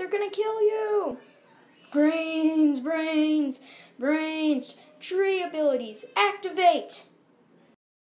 gonna kill you. Brains, brains, brains. Tree abilities, activate.